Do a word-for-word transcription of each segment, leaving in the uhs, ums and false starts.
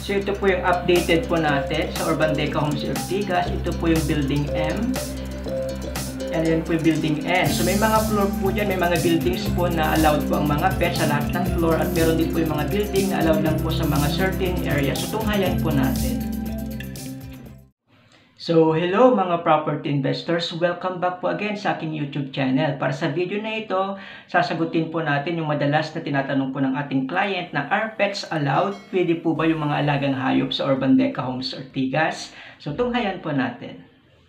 So ito po yung updated po natin sa Urban Deca Homes Ortigas. Ito po yung Building M. And yan po yung Building N. So may mga floor po dyan, may mga buildings po na allowed po ang mga pets sa lahat ng floor. At meron din po yung mga building na allowed lang po sa mga certain areas. So tunghayan po natin. So, hello mga property investors! Welcome back po again sa aking YouTube channel. Para sa video na ito, sasagutin po natin yung madalas na tinatanong po ng ating client na are pets allowed? Pwede po ba yung mga alagang hayop sa Urban Deca Homes Ortigas? So, tunghayan po natin.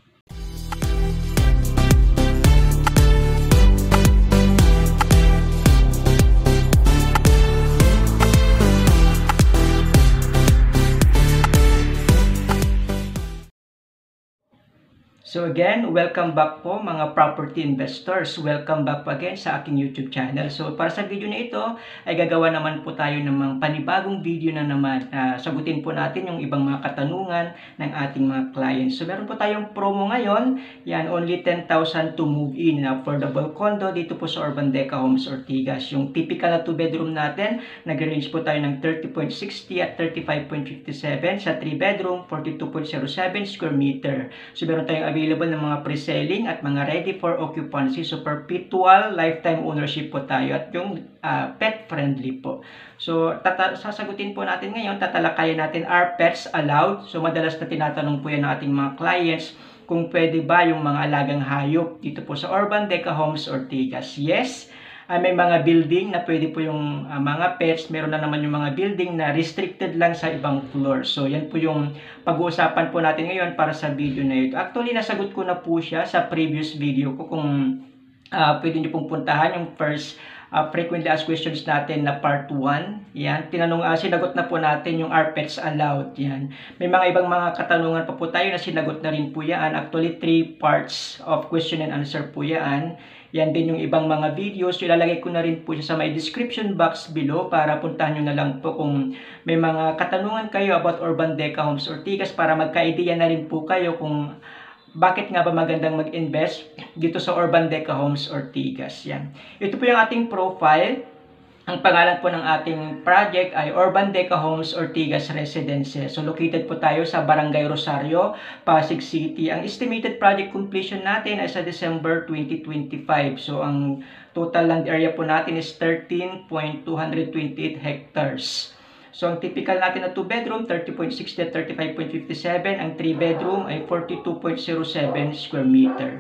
So again, welcome back po mga property investors. Welcome back po again sa aking YouTube channel. So para sa video na ito, ay gagawa naman po tayo ng mga panibagong video na naman. Uh, sagutin po natin yung ibang mga katanungan ng ating mga clients. So meron po tayong promo ngayon. Yan, only ten thousand to move in. Affordable condo dito po sa Urban Deca Homes Ortigas. Yung typical na two bedroom natin, nag-range po tayo ng thirty point six zero at thirty-five point five seven. Sa three bedroom, forty-two point zero seven square meter. So meron tayong available ng mga pre-selling at mga ready for occupancy. So perpetual lifetime ownership po tayo at yung uh, pet friendly po. So sasagutin po natin ngayon, tatalakayin natin, are pets allowed? So madalas na tinatanong po yan ng ating mga clients kung pwede ba yung mga alagang hayop dito po sa Urban Deca Homes Ortigas. Yes, Uh, may mga building na pwede po yung uh, mga pets. Meron na naman yung mga building na restricted lang sa ibang floor. So, yan po yung pag-uusapan po natin ngayon para sa video na ito. Actually, nasagot ko na po siya sa previous video ko. Kung uh, pwede nyo pong puntahan yung first uh, frequently asked questions natin na part one. Yan. Tinanong, uh, sinagot na po natin yung are pets allowed. Yan. May mga ibang mga katanungan pa po tayo na sinagot na rin po yan. Actually, three parts of question and answer po yan. Yan din yung ibang mga videos. Ilalagay ko na rin po siya sa my description box below para puntahan nyo na lang po kung may mga katanungan kayo about Urban Deca Homes Ortigas para magka-idea na rin po kayo kung bakit nga ba magandang mag-invest dito sa Urban Deca Homes Ortigas. Yan. Ito po yung ating profile. Ang pangalan po ng ating project ay Urban Deca Homes Ortigas Residences. So located po tayo sa Barangay Rosario, Pasig City. Ang estimated project completion natin ay sa December twenty twenty-five. So ang total land area po natin is thirteen point two two eight hectares. So ang typical natin na two bedroom, thirty point six zero at thirty-five point five seven. Ang three bedroom ay forty-two point zero seven square meter.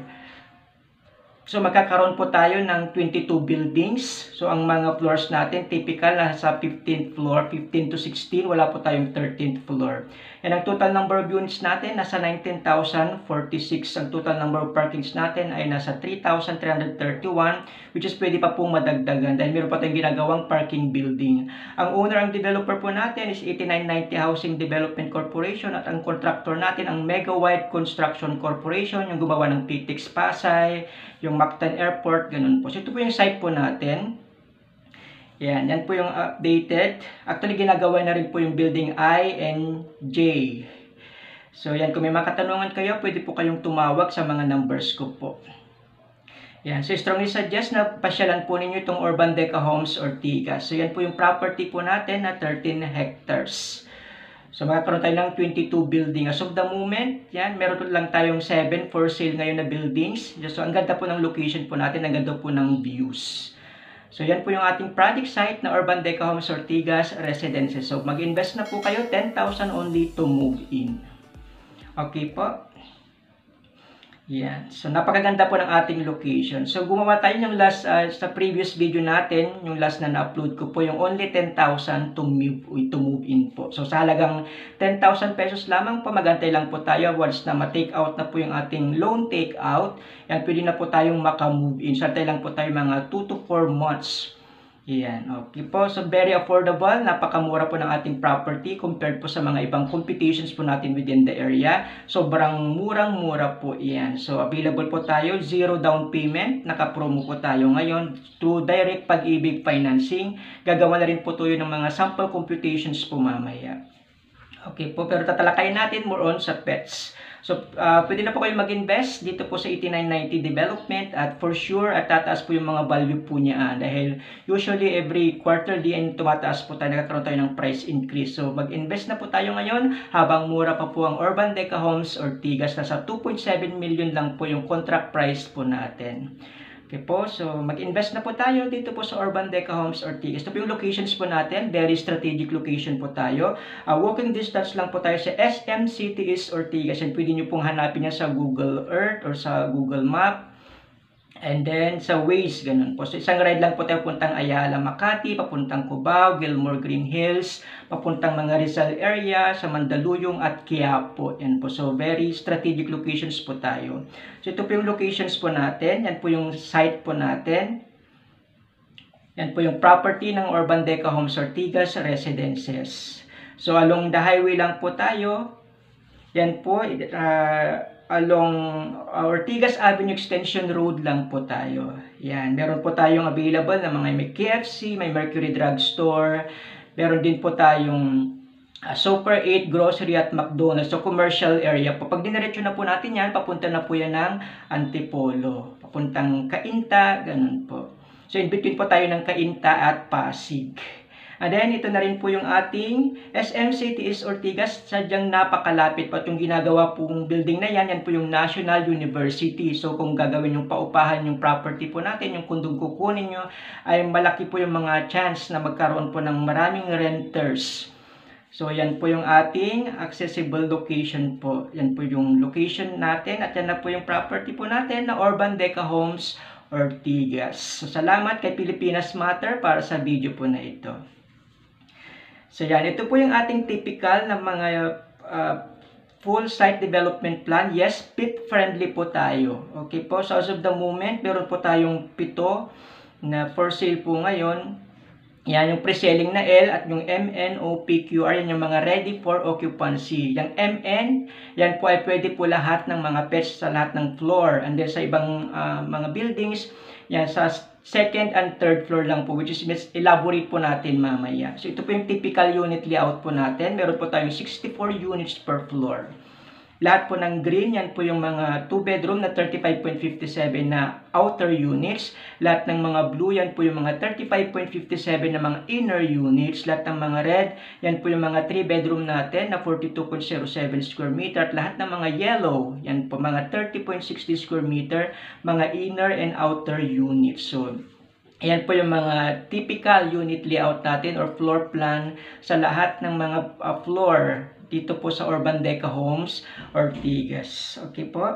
So magkakaroon po tayo ng twenty-two buildings. So ang mga floors natin typical na sa fifteenth floor, fifteen to sixteen, wala po tayong thirteenth floor. And ang total number of units natin nasa nineteen thousand forty-six. Ang total number of parkings natin ay nasa three thousand three hundred thirty-one, which is pwede pa pong madagdagan dahil meron pa tayong ginagawang parking building. Ang owner, ang developer po natin is eighty-nine ninety Housing Development Corporation at ang contractor natin ang Mega Wide Construction Corporation, yung gumawa ng P T X Pasay, yung Mactan Airport, ganun po. So ito po yung site po natin. Yan, yan po yung updated. Actually, ginagawa na rin po yung building I and J. So yan, kung may mga katanungan kayo, pwede po kayong tumawag sa mga numbers ko po. Yan, so strongly suggest na pasyalan po ninyo itong Urban Deca Homes Ortigas. So yan po yung property po natin na thirteen hectares. So magkakaroon tayo ng twenty-two building. As of the moment, yan, meron lang tayong seven for sale ngayon na buildings. So ang ganda po ng location po natin, ang ganda po ng views. So yan po yung ating project site na Urban Deca Homes Ortigas Residences. So mag-invest na po kayo, ten thousand only to move in. Okay po. Yan. So napakaganda po ng ating location. So gumawa tayo ng last, uh, sa previous video natin, yung last na na-upload ko po, yung only ten thousand to move, to move in po. So sa halagang ten thousand pesos lamang po, magantay lang po tayo once na ma-take out na po yung ating loan take out. Yan, pwede na po tayong maka-move in. So antay lang po tayo mga two to four months. Yan, okay po. So very affordable, napakamura po ng ating property compared po sa mga ibang competitions po natin within the area. Sobrang murang-mura po yan. So available po tayo, zero down payment, naka-promo po tayo ngayon to direct Pag-ibig financing. Gagawa na rin po tayo ng mga sample computations po mamaya. Okay po, pero tatalakayin natin more on sa pets. So, uh, pwede na po kayo mag-invest dito po sa eighty-nine ninety development at for sure at tataas po yung mga value po niya ah, dahil usually every quarterly and tumataas po tayo, nagkakaroon tayo ng price increase. So, mag-invest na po tayo ngayon habang mura pa po ang Urban Deca Homes Ortigas, nasa two point seven million lang po yung contract price po natin. Okay po, so mag-invest na po tayo dito po sa Urban Deca Homes Ortigas. Ito po yung locations po natin, very strategic location po tayo. Uh, walking distance lang po tayo sa S M City East Ortigas. And pwede nyo pong hanapin yan sa Google Earth or sa Google Map. And then sa Waze, ganun po. So isang ride lang po tayo puntang Ayala, Makati, papuntang Cubao, Gilmore Green Hills, papuntang mga Rizal area, sa Mandaluyong at Quiapo. Yan po. So very strategic locations po tayo. So ito po yung locations po natin. Yan po yung site po natin. Yan po yung property ng Urban Deca Homes Ortigas Residences. So along the highway lang po tayo. Yan po, uh, along uh, Ortigas Avenue Extension Road lang po tayo. Yan, meron po tayong available na mga may K F C, may Mercury Drugstore. Meron din po tayong uh, Super eight Grocery at McDonald's. So, commercial area po. Pag diniretso na po natin yan, papunta na po yan ng Antipolo. Papuntang Cainta, ganun po. So, in between po tayo ng Cainta at Pasig. And then, ito na rin po yung ating S M City East Ortigas. Sadyang napakalapit pa. Yung ginagawa pong building na yan, yan po yung National University. So, kung gagawin yung paupahan yung property po natin, yung kundong kukunin nyo, ay malaki po yung mga chance na magkaroon po ng maraming renters. So, yan po yung ating accessible location po. Yan po yung location natin. At yan na po yung property po natin na Urban Deca Homes Ortigas. So, salamat kay Pilipinas Matter para sa video po na ito. So yan, ito po yung ating typical na mga uh, full site development plan. Yes, pet friendly po tayo. Okay po, so as of the moment, meron po tayong pito na for sale po ngayon. Yan yung pre-selling na L at yung M N O P Q R, yan yung mga ready for occupancy. Yung M N, yan po ay pwede po lahat ng mga pets sa lahat ng floor. And then sa ibang uh, mga buildings, yan sa second and third floor lang po, which is elaborate po natin mamaya. So ito po yung typical unit layout po natin. Meron po tayong sixty-four units per floor. Lahat po ng green, yan po yung mga two bedroom na thirty-five point five seven na outer units. Lahat ng mga blue, yan po yung mga thirty-five point five seven na mga inner units. Lahat ng mga red, yan po yung mga three bedroom natin na forty-two point zero seven square meter. At lahat ng mga yellow, yan po mga thirty point six zero square meter, mga inner and outer units. So, ayan po yung mga typical unit layout natin or floor plan sa lahat ng mga uh, floor dito po sa Urban Deca Homes Ortigas. Okay po.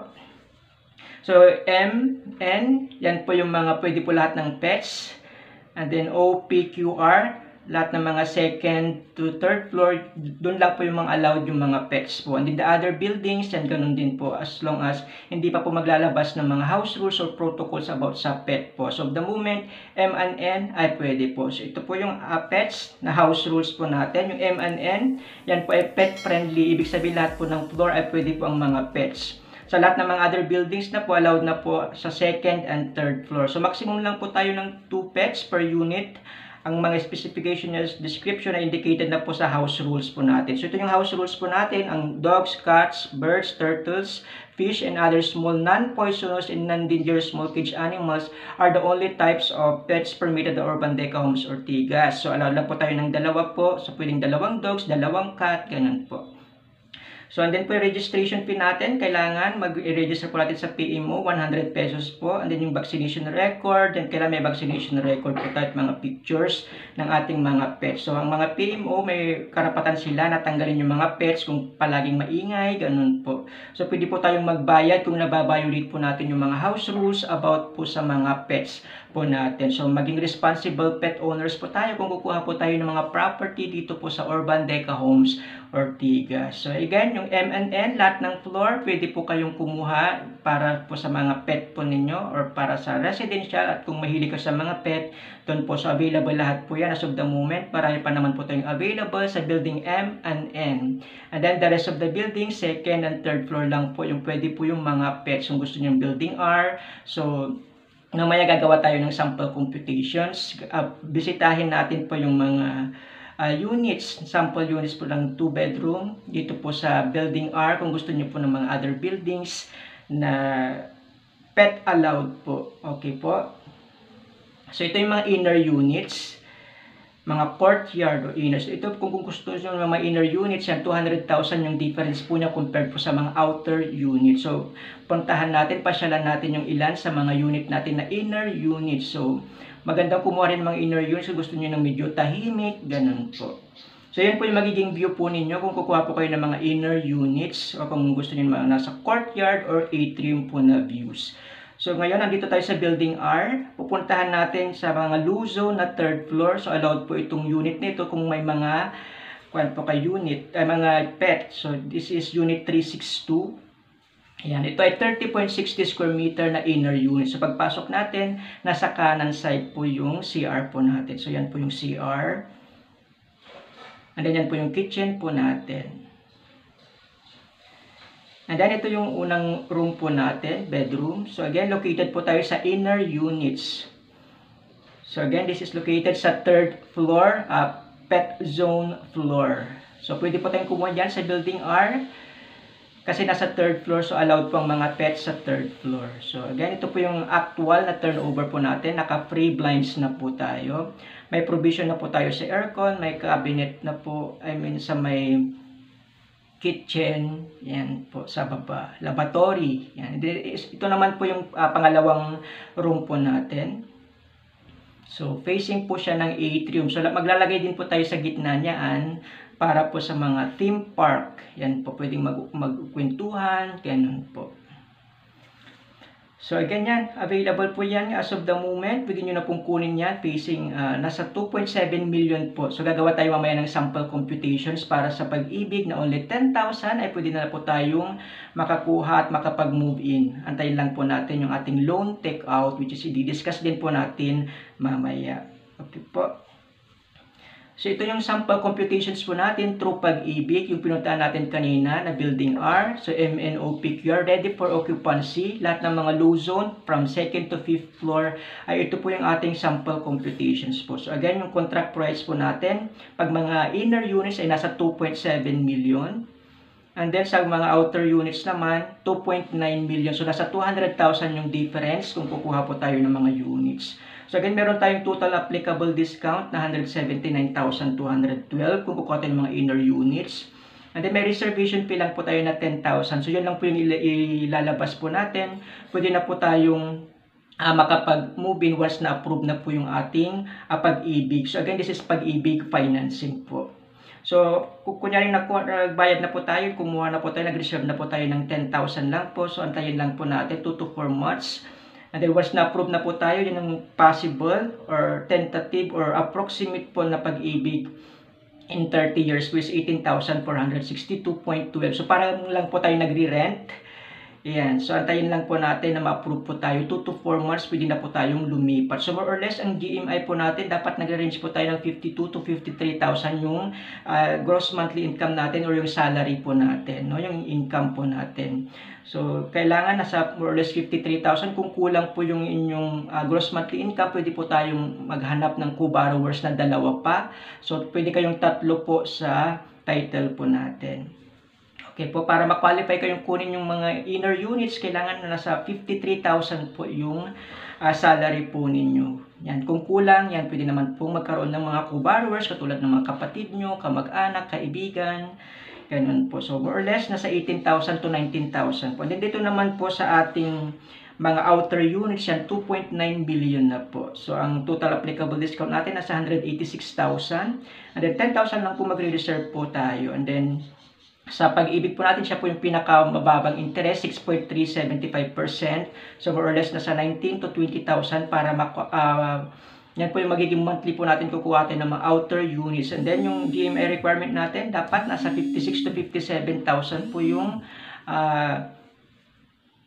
So, M, N, yan po yung mga pwede po lahat ng pets. And then O, P, Q, R, lahat ng mga second to third floor, doon lang po yung mga allowed yung mga pets po. And in the other buildings, yan ganun din po as long as hindi pa po maglalabas ng mga house rules or protocols about sa pet po. So, the moment M and N ay pwede po. So, ito po yung uh, pets na house rules po natin. Yung M and N, yan po ay pet friendly. Ibig sabihin lahat po ng floor ay pwede po ang mga pets. Sa lahat ng mga other buildings na po, allowed na po sa second and third floor. So, maximum lang po tayo ng two pets per unit. Ang mga specification niya, description na indicated na po sa house rules po natin. So, ito yung house rules po natin. Ang dogs, cats, birds, turtles, fish, and other small non-poisonous and non-dangerous small cage animals are the only types of pets permitted at Urban Deca Homes Ortigas. So, allowed lang po tayo ng dalawa po. So, pwedeng dalawang dogs, dalawang cat, ganun po. So, and then po yung registration fee natin, kailangan mag-register po natin sa P M O, one hundred pesos po. And then yung vaccination record, then kailangan may vaccination record po tayo at mga pictures ng ating mga pets. So, ang mga P M O, may karapatan sila na tanggalin yung mga pets kung palaging maingay, ganun po. So, pwede po tayong magbayad kung nababiolate po natin yung mga house rules about po sa mga pets po natin. So, maging responsible pet owners po tayo kung kukuha po tayo ng mga property dito po sa Urban Deca Homes Ortigas. So, again, yung M and N, lahat ng floor, pwede po kayong kumuha para po sa mga pet po ninyo or para sa residential at kung mahilig ka sa mga pet, doon po. So, available lahat po yan as of the moment. Marami pa naman po tayong available sa building M and N. And then, the rest of the building, second and third floor lang po yung pwede po yung mga pets. Kung gusto nyo yung building R, so, mamaya gagawa tayo ng sample computations. Uh, bisitahin natin po yung mga uh, units, sample units po ng two bedroom. Dito po sa Building R, kung gusto niyo po ng mga other buildings na pet allowed po. Okay po. So ito yung mga inner units, mga courtyard o inner. So ito kung gusto niyo ng mga inner units, yan two hundred thousand yung difference po niya compared po sa mga outer units. So puntahan natin, pasyalan natin yung ilan sa mga unit natin na inner units. So magandang kumuha rin mga inner units kung gusto niyo ng medyo tahimik, ganun po. So yan po yung magiging view po ninyo kung kukuha po kayo ng mga inner units o kung gusto niyo mga nasa courtyard or atrium po na views. So ngayon, nandito tayo sa Building R. Pupuntahan natin sa mga Luzo na third floor. So allowed po itong unit nito kung may mga kuan po kay unit, ay mga pet. So this is unit three sixty-two. Ayan, ito ay thirty point six zero square meter na inner unit. So pagpasok natin, nasa kanan side po yung C R po natin. So yan po yung C R. And then yan po yung kitchen po natin. And then ito yung unang room po natin, bedroom. So again, located po tayo sa inner units. So again, this is located sa third floor, uh, pet zone floor. So pwede po tayong kumuha dyan sa Building R. Kasi nasa third floor, so allowed po ang mga pets sa third floor. So again, ito po yung actual na turnover po natin. Naka-free blinds na po tayo. May provision na po tayo sa aircon. May cabinet na po, I mean sa may kitchen, yan po sa baba, lavatory, yan. Ito naman po yung uh, pangalawang room po natin. So facing po siya ng atrium. So maglalagay din po tayo sa gitna niyaan para po sa mga theme park. Yan po, pwedeng mag magkwentuhan, ganun po. So again yan, available po yan as of the moment. Pwede nyo na pong kunin yan, facing uh, nasa two point seven million po. So gagawa tayo mamaya ng sample computations para sa Pag-ibig na only ten thousand ay pwede na po tayong makakuha at makapag-move in. Antayin lang po natin yung ating loan take out, which is i-discuss din po natin mamaya. Okay po. So ito yung sample computations po natin through Pag-ibig, yung pinuntahan natin kanina na Building R. So M N O P Q R, ready for occupancy. Lahat ng mga low zone from second to fifth floor ay ito po yung ating sample computations po. So again, yung contract price po natin, pag mga inner units ay nasa two point seven million. And then sa mga outer units naman, two point nine million. So nasa two hundred thousand yung difference kung kukuha po tayo ng mga units. So again, meron tayong total applicable discount na one hundred seventy-nine thousand two hundred twelve kung kukuha tayo ng mga inner units. And then may reservation fee lang po tayo na ten thousand. So yun lang po yung ilalabas po natin. Pwede na po tayong uh, makapag-move in once na approve na po yung ating uh, Pag-ibig. So again, this is Pag-ibig financing po. So, kung kunyari nagbayad na po tayo, kumuha na po tayo, nag-reserve na po tayo ng ten thousand lang po. So, antayin lang po natin two to four months. And then, once na-approve na po tayo, yun ang possible or tentative or approximate po na Pag-ibig in thirty years, which is eighteen thousand four hundred sixty-two point one two. So, parang lang po tayo nagre-rent. Ayan. So, antayin lang po natin na ma-approve po tayo. two to four months, pwede na po tayong lumipat. So, more or less, ang G M I po natin, dapat nag-range po tayo ng fifty-two to fifty-three thousand yung uh, gross monthly income natin or yung salary po natin, no? Yung income po natin. So, kailangan nasa more or less fifty-three thousand. Kung kulang po yung inyong uh, gross monthly income, pwede po tayong maghanap ng co-borrowers na dalawa pa. So, pwede kayong tatlo po sa title po natin. Okay po, para ma-qualify kayong kunin yung mga inner units, kailangan na nasa fifty-three thousand po yung uh, salary po ninyo. Yan, kung kulang, yan, pwede naman po magkaroon ng mga co-borrowers, katulad ng mga kapatid nyo, kamag-anak, kaibigan, ganun po. So, more or less, nasa eighteen thousand to nineteen thousand po. And then, dito naman po sa ating mga outer units, yan, two point nine billion na po. So, ang total applicable discount natin, nasa one hundred eighty-six thousand. And then, ten thousand lang po magre-reserve po tayo. And then, sa Pag-ibig po natin, siya po yung pinakamababang interest, six point three seven five percent. So, more or less, nasa nineteen to twenty thousand para maku uh, yan po yung magiging monthly po natin kukuha natin ng mga outer units. And then, yung G M I requirement natin, dapat nasa fifty-six to fifty-seven thousand po yung uh,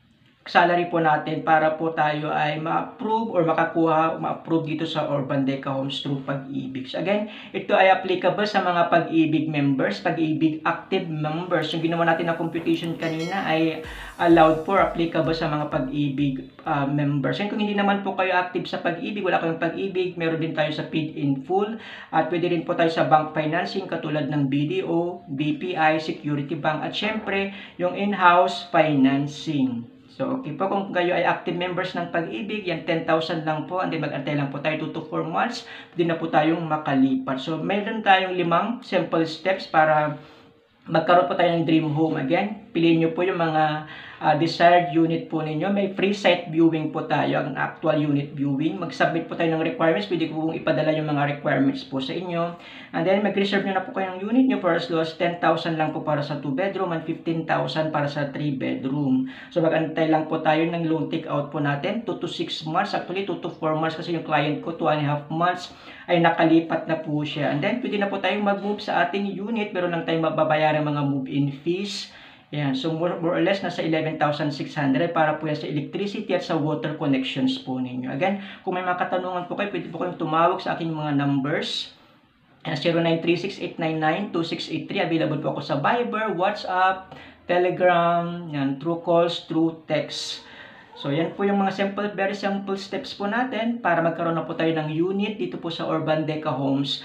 salary po natin para po tayo ay ma-approve or makakuha, ma-approve dito sa Urban Deca Homes through Pag-ibig. So again, ito ay applicable sa mga Pag-ibig members, Pag-ibig active members. Yung ginawa natin na computation kanina ay allowed for, applicable sa mga Pag-ibig uh, members. And kung hindi naman po kayo active sa Pag-ibig, wala kayong Pag-ibig, meron din tayo sa Paid in Full at pwede rin po tayo sa bank financing katulad ng B D O, B P I, Security Bank at syempre yung in-house financing. So, okay po, kung kayo ay active members ng Pag-ibig, yan ten thousand lang po, and then mag-antay lang po tayo two to four months, hindi na po tayong makalipat. So, mayroon tayong limang simple steps para magkaroon po tayo ng dream home. Again, piliin nyo po yung mga uh, desired unit po ninyo. May free site viewing po tayo, ang actual unit viewing. Mag-submit po tayo ng requirements. Pwede ko pong ipadala yung mga requirements po sa inyo. And then, mag-reserve nyo na po kayo ng unit nyo for as low as ten thousand lang po para sa two bedroom and fifteen thousand para sa three bedroom. So, mag-antay lang po tayo ng loan take out po natin. two to six months. Actually, two to four months kasi yung client ko, two and a half months ay nakalipat na po siya. And then, pwede na po tayong mag-move sa ating unit. Meron lang tayong mababayaran mga move-in fees. Yan. So, more, more or less, nasa eleven thousand six hundred para po yan sa electricity at sa water connections po ninyo. Again, kung may mga katanungan po kayo, pwede po kayong tumawag sa aking mga numbers. zero nine three six eight nine nine two six eight three. Available po ako sa Viber, WhatsApp, Telegram, yan, through calls, through text. So, yan po yung mga simple, very simple steps po natin para magkaroon na po tayo ng unit dito po sa Urban Deca Homes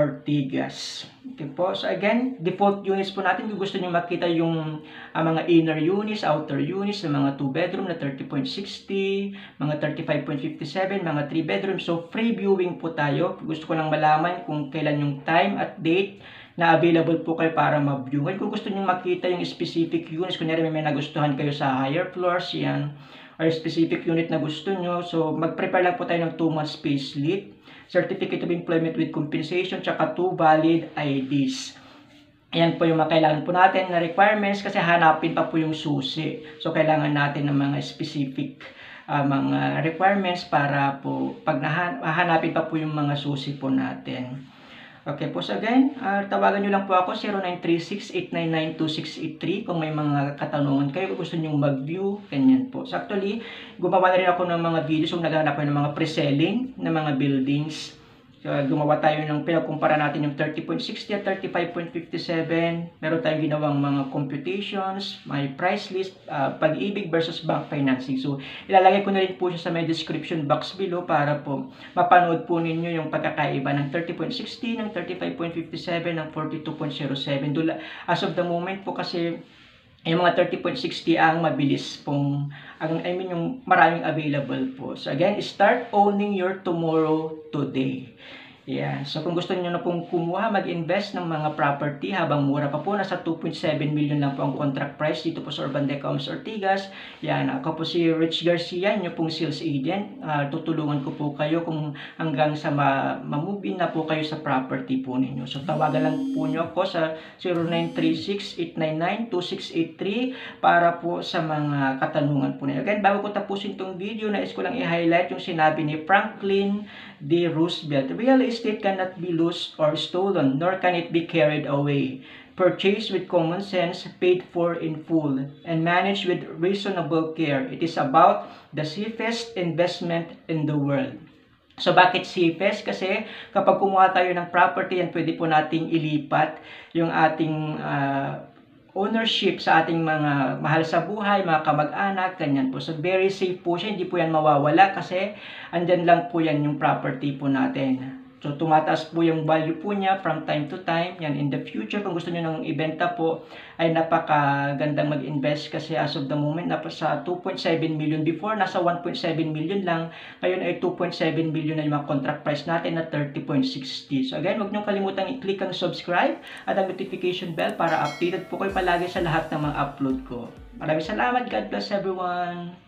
Ortigas. Okay po. So, again, default units po natin. Kung gusto nyo makita yung uh, mga inner units, outer units, ng mga two bedroom na thirty point six zero, mga thirty-five point five seven, mga three bedroom. So, free viewing po tayo. Gusto ko lang malaman kung kailan yung time at date na available po kayo para ma-view. Kung gusto nyo makita yung specific units, kunyari may, may nagustuhan kayo sa higher floors, yan, or specific unit na gusto nyo. So, mag-prepare lang po tayo ng two months payslip, Certificate of Employment with Compensation, tsaka two valid I Ds. Ayan po yung mga kailangan po natin na requirements kasi hanapin pa po yung susi. So, kailangan natin ng mga specific uh, mga requirements para po pag nahanapin pa po yung mga susi po natin. Okay po, so again, uh, tawagan nyo lang po ako zero nine three six eight nine nine two six eight three kung may mga katanungan kayo, kung gusto nyo mag-view, ganyan po. So actually, gumawa na rin ako ng mga videos kung naghahanap ko ng mga pre-selling ng mga buildings. So, gumawa tayo ng pinagkumpara natin yung thirty point six zero at thirty-five point five seven. Meron tayong ginawang mga computations, may price list, uh, Pag-ibig versus bank financing. So, ilalagay ko na rin po siya sa may description box below para po mapanood po ninyo yung pagkakaiba ng thirty point six zero, ng thirty-five point five seven, ng forty-two point zero seven. As of the moment po kasi, yung mga thirty point six zero ang mabilis pong, ang, I mean yung maraming available po. So again, start owning your tomorrow today. Yeah. So kung gusto niyo na pong kumuha, mag-invest ng mga property habang mura pa po, nasa two point seven million lang po ang contract price dito po sa Urban Deca Homes Ortigas. Yan, ako po si Rich Garcia, inyo pong sales agent. Uh, tutulungan ko po kayo kung hanggang sa ma-move in na po kayo sa property po ninyo. So tawagan lang po niyo ako sa zero nine three six eight nine nine two six eight three para po sa mga katanungan po ninyo. Again, bago ko tapusin itong video, nais ko lang i-highlight yung sinabi ni Franklin D. Roosevelt. Real estate cannot be lost or stolen, nor can it be carried away. Purchased with common sense, paid for in full, and managed with reasonable care. It is about the safest investment in the world. So, bakit safest? Kasi kapag kumuha tayo ng property, yan pwede po nating ilipat yung ating uh, ownership sa ating mga mahal sa buhay, mga kamag-anak, ganyan po. So, very safe po siya. Hindi po yan mawawala kasi andyan lang po yan yung property po natin. So, tumataas po yung value po niya from time to time. Yan, in the future, kung gusto nyo nang ibenta po, ay napakagandang mag-invest kasi as of the moment, nasa two point seven million. Before, nasa one point seven million lang. Ngayon ay two point seven million na yung mga contract price natin na thirty point six zero. So, again, huwag nyo kalimutang i-click ang subscribe at ang notification bell para updated po kayo palagi sa lahat ng mga upload ko. Maraming salamat. God bless everyone.